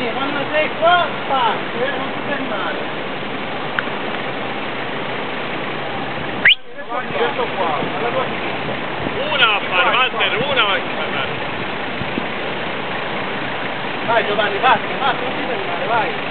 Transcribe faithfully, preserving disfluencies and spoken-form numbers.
Giovanni, quando sei qua, parti, eh, non ti fermare. Giovanni, questo qua, alla tua sinistra. Una va a fare, Walter, una va a fare. Vai Giovanni, parti, parti, non ti fermare, vai.